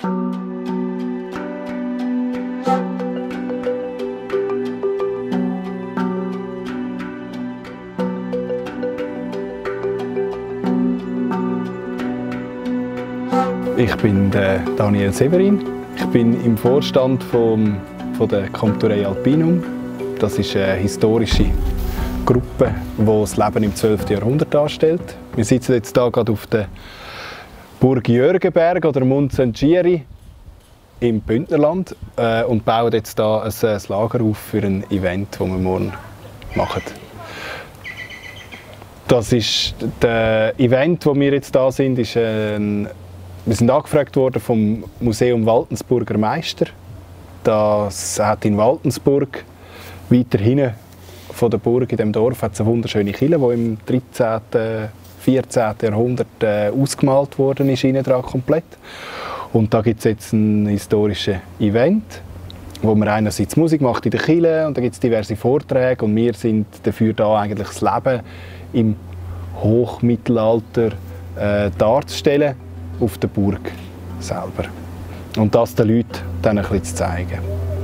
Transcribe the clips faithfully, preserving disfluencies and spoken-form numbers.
Ich bin Daniel Severin. Ich bin im Vorstand vom, von der Comturei Alpinum. Das ist eine historische Gruppe, die das Leben im zwölften Jahrhundert darstellt. Wir sitzen jetzt hier gerade auf der Burg Jörgenberg oder Montsengiri im Bündnerland äh, und bauen jetzt hier ein, ein Lager auf für ein Event, das wir morgen machen. Das ist das Event, wo wir jetzt da sind, ist ein Wir sind angefragt worden vom Museum Waltensburger Meister. Das hat in Waltensburg, weiter hinten von der Burg in dem Dorf, hat es eine wunderschöne Kirche, die im dreizehnten, vierzehnten Jahrhundert äh, ausgemalt worden ist, innen dran komplett. Und da gibt es jetzt ein historisches Event, wo man einerseits Musik macht in der Kirche und da gibt es diverse Vorträge und wir sind dafür da, eigentlich das Leben im Hochmittelalter äh, darzustellen auf der Burg selber. Und das den Leuten dann ein bisschen zu zeigen.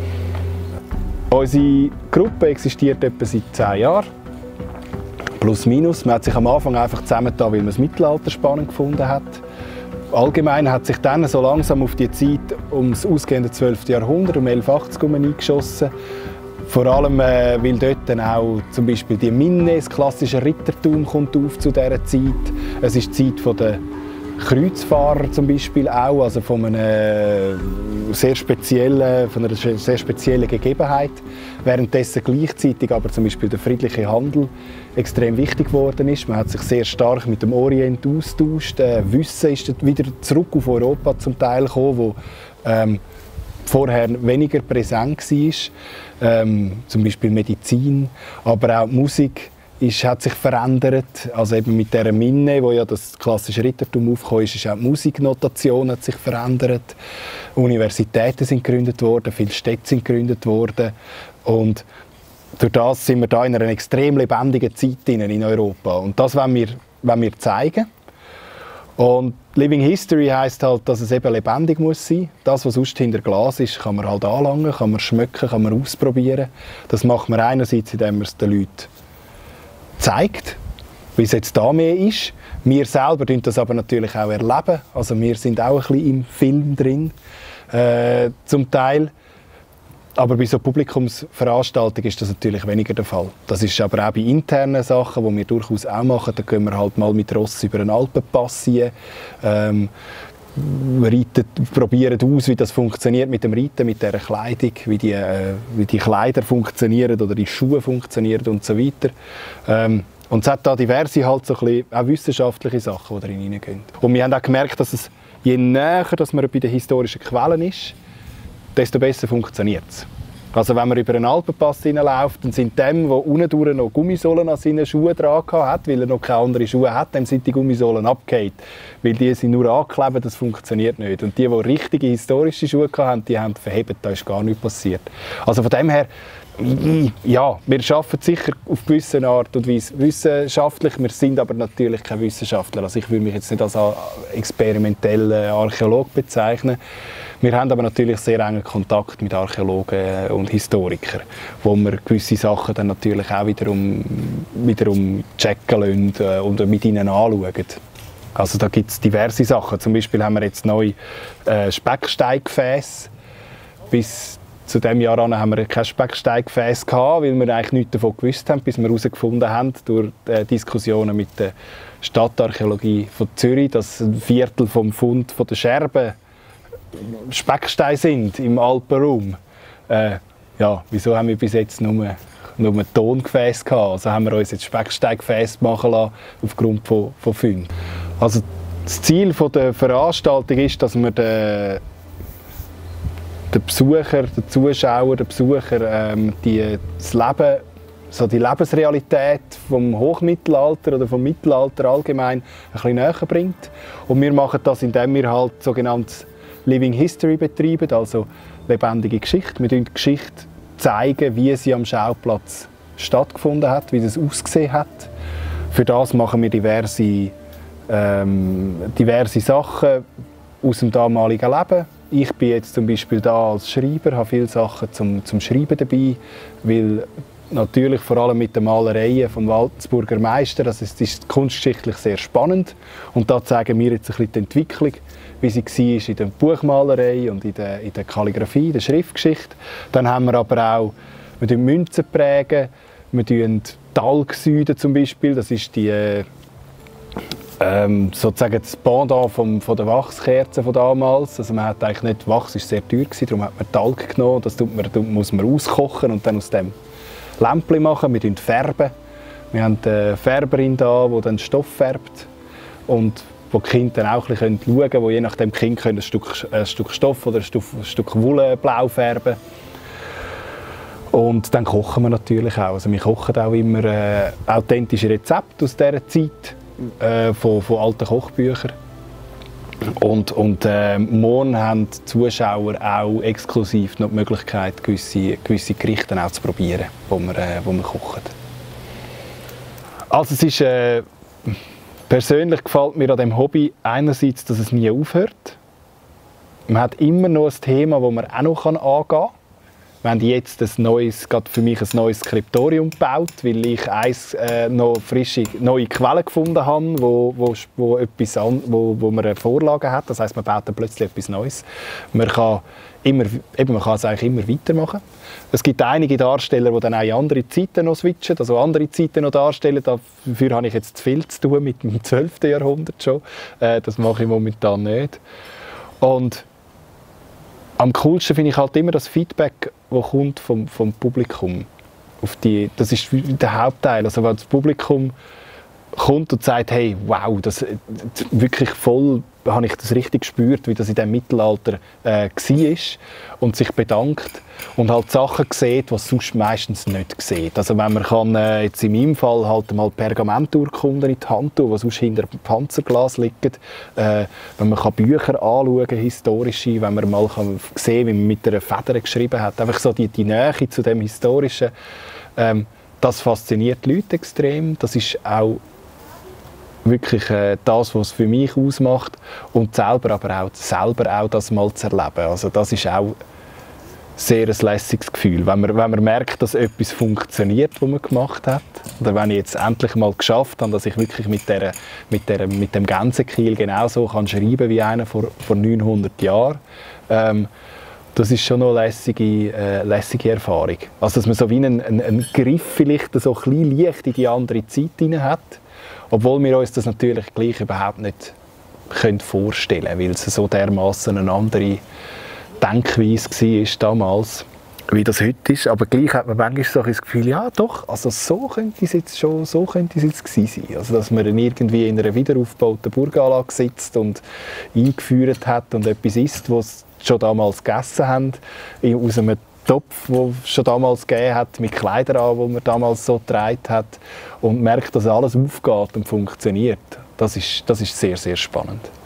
Unsere Gruppe existiert etwa seit zehn Jahren. Plus minus. Man hat sich am Anfang einfach zusammengetan, weil man das Mittelalter spannend gefunden hat. Allgemein hat sich dann so langsam auf die Zeit um das ausgehende zwölfte Jahrhundert, um elfhundertachtzig herum eingeschossen. Vor allem, äh, weil dort dann auch zum Beispiel die Minne, das klassische Rittertum, kommt auf zu dieser Zeit. Es ist die Zeit der Kreuzfahrer zum Beispiel auch, also von einer sehr speziellen, von einer sehr speziellen Gegebenheit. Währenddessen gleichzeitig aber zum Beispiel der friedliche Handel extrem wichtig geworden ist. Man hat sich sehr stark mit dem Orient austauscht. Äh, Wissen ist wieder zurück auf Europa zum Teil gekommen, wo ähm, vorher weniger präsent war. Ähm, zum Beispiel Medizin, aber auch Musik. Ist, hat sich verändert, also eben mit dieser Minne, wo ja das klassische Rittertum aufgekommen ist, ist auch die Musiknotation hat sich verändert. Universitäten sind gegründet worden, viele Städte sind gegründet worden und durch das sind wir da in einer extrem lebendigen Zeit in Europa und das wollen wir, wollen wir zeigen. Und Living History heisst halt, dass es eben lebendig muss sein. Das, was sonst hinter Glas ist, kann man halt anlangen, kann man schmecken, kann man ausprobieren. Das macht man einerseits, indem man es den Leuten zeigt, wie es jetzt da mehr ist. Wir selber erleben das aber natürlich auch erleben. Also wir sind auch ein bisschen im Film drin, äh, zum Teil. Aber bei so Publikumsveranstaltungen ist das natürlich weniger der Fall. Das ist aber auch bei internen Sachen, die wir durchaus auch machen. Da können wir halt mal mit Ross über einen Alpenpass ziehen. Ähm, Reiten, probieren aus, wie das funktioniert mit dem Reiten, mit dieser Kleidung, wie die, äh, wie die Kleider funktionieren oder die Schuhe funktionieren und so weiter. Ähm, und es hat da diverse halt so ein bisschen, auch wissenschaftliche Sachen, die da hineingehen. Und wir haben auch gemerkt, dass es, je näher dass man bei den historischen Quellen ist, desto besser funktioniert es. Also wenn man über einen Alpenpass hineinläuft, dann sind dem, der unten noch Gummisohlen an seinen Schuhen dran hat, weil er noch keine anderen Schuhe hat, dem sind die Gummisohlen abgefallen. Weil die sind nur angeklebt, das funktioniert nicht. Und die, die richtige historische Schuhe hatten, die haben verhebt, da ist gar nichts passiert. Also von dem her, ja, wir arbeiten sicher auf gewisse Art und Weise wissenschaftlich, wir sind aber natürlich keine Wissenschaftler. Also ich würde mich jetzt nicht als experimenteller Archäolog bezeichnen. Wir haben aber natürlich sehr engen Kontakt mit Archäologen und Historikern, wo wir gewisse Sachen dann natürlich auch wiederum, wiederum checken lassen und mit ihnen anschauen. Also da gibt es diverse Sachen. Zum Beispiel haben wir jetzt neu äh, Specksteingefäße. Bis zu diesem Jahr an haben wir kein Specksteingefäß gehabt, weil wir eigentlich nichts davon gewusst haben, bis wir herausgefunden haben durch äh, Diskussionen mit der Stadtarchäologie von Zürich, dass ein Viertel vom Fund von der Scherben Specksteine sind im Alpenraum. Äh, ja, wieso haben wir bis jetzt nur, nur Tongefäße gehabt? Also haben wir uns jetzt Specksteingefäße machen lassen aufgrund von, von Funden. Also das Ziel der Veranstaltung ist, dass wir den, den Besucher, den Zuschauer, den Besucher ähm, die, das Leben, so die Lebensrealität vom Hochmittelalter oder vom Mittelalter allgemein ein bisschen näher bringt. Und wir machen das, indem wir halt sogenanntes Living History betreiben, also lebendige Geschichte. Wir zeigen die Geschichte, zeigen, wie sie am Schauplatz stattgefunden hat, wie es ausgesehen hat. Für das machen wir diverse, ähm, diverse Sachen aus dem damaligen Leben. ich bin jetzt zum Beispiel da als Schreiber, habe viele Sachen zum, zum Schreiben dabei, weil natürlich vor allem mit den Malereien vom Waldsburger Meister, das ist, das ist kunstgeschichtlich sehr spannend und da zeigen wir jetzt ein bisschen die Entwicklung, wie sie war in der Buchmalerei und in der, in der Kalligrafie, in der Schriftgeschichte. Dann haben wir aber auch, wir prägen Münzen, prägen, wir prägen Talgsüden zum Beispiel, das ist die Ähm, sozusagen das Pendant vom, von der Wachskerze von damals. Also man hat eigentlich nicht, Wachs war sehr teuer, darum hat man Talg genommen, das tut man, muss man auskochen und dann aus dem Lämpchen machen. Wir färben. Wir haben eine Färberin da, die dann Stoff färbt und wo die Kinder dann auch ein bisschen schauen können, wo je nachdem Kind ein Stück, ein Stück Stoff oder ein Stück, ein Stück Wolle blau färben. Und dann kochen wir natürlich auch. Also wir kochen auch immer äh, authentische Rezepte aus dieser Zeit. Äh, von, von alten Kochbüchern. Und, und äh, morgen haben die Zuschauer auch exklusiv noch die Möglichkeit, gewisse, gewisse Gerichte auch zu probieren, die wir, äh, wir kochen. Also es ist, äh, persönlich gefällt mir an diesem Hobby einerseits, dass es nie aufhört. Man hat immer noch ein Thema, das man auch noch angehen kann. Wir haben jetzt ein neues, gerade für mich ein neues Skriptorium gebaut, weil ich eins, äh, noch frische neue Quellen gefunden habe, wo, wo, wo, etwas an, wo, wo man eine Vorlage hat. Das heisst, man baut dann plötzlich etwas Neues. Man kann, immer, eben, man kann es eigentlich immer weitermachen. Es gibt einige Darsteller, die dann auch in andere Zeiten noch switchen, also andere Zeiten noch darstellen. Dafür habe ich jetzt zu viel zu tun mit dem zwölften Jahrhundert schon. Äh, das mache ich momentan nicht. Und am coolsten finde ich halt immer das Feedback, das kommt vom, vom Publikum. Auf die, das ist der Hauptteil. Also wenn das Publikum kommt und sagt, hey, wow, das, wirklich voll habe ich das richtig gespürt, wie das in dem Mittelalter äh, war und sich bedankt und halt Sachen sieht, die es sonst meistens nicht sieht. Also wenn man kann, äh, jetzt in meinem Fall halt mal Pergamenturkunden in die Hand tun, die sonst hinter dem Panzerglas liegen, äh, wenn man kann Bücher anschauen kann, historische, wenn man mal kann sehen, wie man mit einer Feder geschrieben hat, einfach so die, die Nähe zu dem Historischen, ähm, das fasziniert die Leute extrem. Das ist auch wirklich äh, das, was es für mich ausmacht und selber aber auch, selber auch das mal zu erleben. Also das ist auch sehr ein lässiges Gefühl, wenn man, wenn man merkt, dass etwas funktioniert, was man gemacht hat. Oder wenn ich jetzt endlich mal geschafft habe, dass ich wirklich mit, der, mit, der, mit dem Gänsekiel genauso kann schreiben wie einer vor, vor neunhundert Jahren. Ähm, das ist schon noch eine lässige, äh, lässige Erfahrung. Also dass man so wie einen, einen, einen Griff vielleicht so ein bisschen leicht in die andere Zeit hinein hat. Obwohl wir uns das natürlich gleich überhaupt nicht vorstellen können, weil es so dermaßen eine andere Denkweise war damals, wie das heute ist. Aber gleich hat man manchmal so das Gefühl, ja doch, also so könnte es jetzt schon so könnte es jetzt gewesen sein. Also dass man irgendwie in einer wiederaufgebauten Burganlage sitzt und eingeführt hat und etwas isst, was sie schon damals gegessen haben, aus einem Topf, den es schon damals gegeben hat, mit Kleidern an, die man damals so getragen hat und merkt, dass alles aufgeht und funktioniert. Das ist, das ist sehr, sehr spannend.